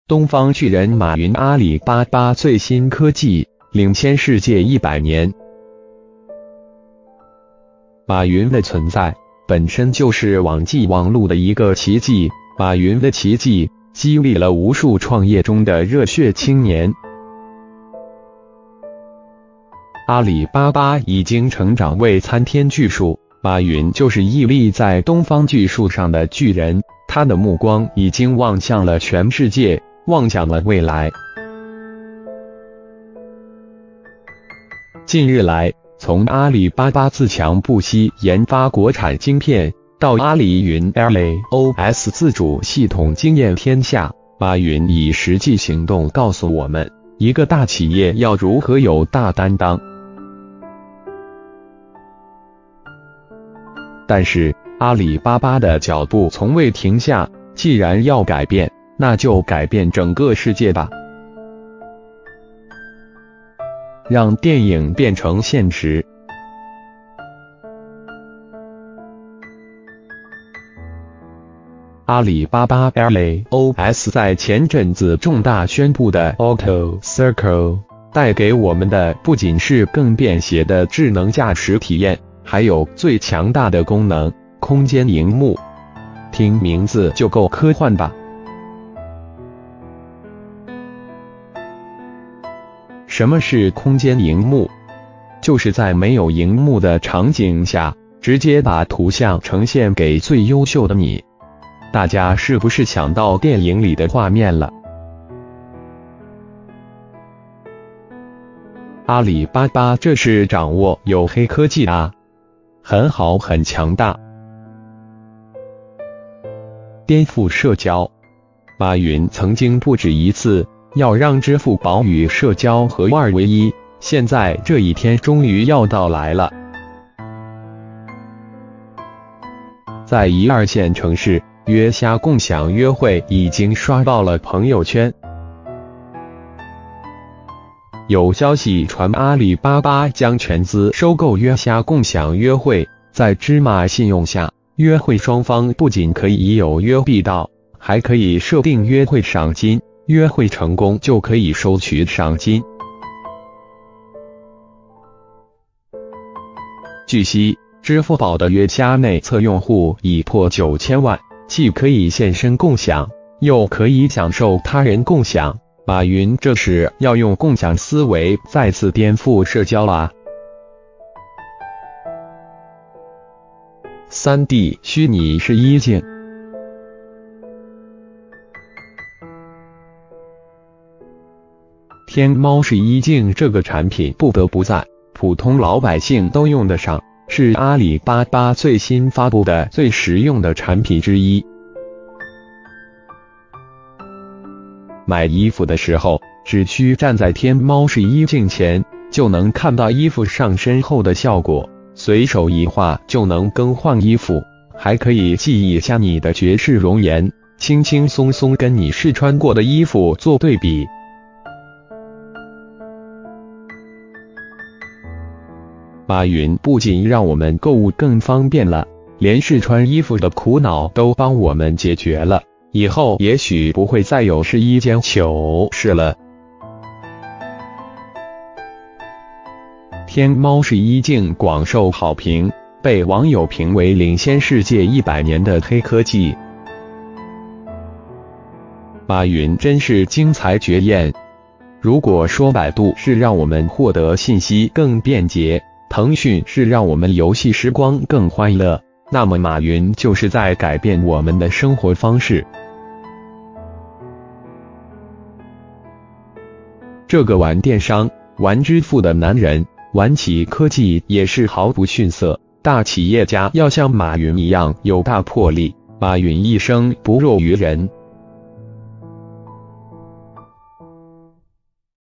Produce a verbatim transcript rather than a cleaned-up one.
东方巨人马云，阿里巴巴最新科技领先世界一百年。马云的存在本身就是网际网路的一个奇迹，马云的奇迹激励了无数创业中的热血青年。阿里巴巴已经成长为参天巨树，马云就是屹立在东方巨树上的巨人，他的目光已经望向了全世界，望向了未来。近日来，从阿里巴巴自强不息研发国产晶片，到阿里云 L A O S 自主系统惊艳天下，马云以实际行动告诉我们，一个大企业要如何有大担当。但是，阿里巴巴的脚步从未停下，既然要改变，那就改变整个世界吧。让电影变成现实。阿里巴巴 L A O S 在前阵子重大宣布的 Auto Circle 带给我们的不仅是更便携的智能驾驶体验，还有最强大的功能——空间萤幕。听名字就够科幻吧。什么是空间萤幕？就是在没有萤幕的场景下，直接把图像呈现给最优秀的你。大家是不是想到电影里的画面了？阿里巴巴这是掌握有黑科技啊，很好，很强大。颠覆社交，马云曾经不止一次要让支付宝与社交合二为一，现在这一天终于要到来了。在一二线城市，约虾共享约会已经刷爆了朋友圈。有消息传，阿里巴巴将全资收购约虾共享约会，在芝麻信用下，约会双方不仅可以有约必到，还可以设定约会赏金，约会成功就可以收取赏金。据悉，支付宝的约虾内测用户已破九千万，既可以现身共享，又可以享受他人共享。马云这是要用共享思维再次颠覆社交啦！ 三 D 虚拟试衣镜。天猫试衣镜这个产品不得不在，普通老百姓都用得上，是阿里巴巴最新发布的最实用的产品之一。买衣服的时候，只需站在天猫试衣镜前，就能看到衣服上身后的效果，随手一画就能更换衣服，还可以记忆一下你的绝世容颜，轻轻松松跟你试穿过的衣服做对比。马云不仅让我们购物更方便了，连试穿衣服的苦恼都帮我们解决了。以后也许不会再有试衣间糗事了。天猫试衣镜广受好评，被网友评为领先世界一百年的黑科技。马云真是精彩绝艳。如果说百度是让我们获得信息更便捷，腾讯是让我们游戏时光更欢乐，那么马云就是在改变我们的生活方式。这个玩电商、玩支付的男人，玩起科技也是毫不逊色。大企业家要像马云一样有大魄力，马云一生不弱于人。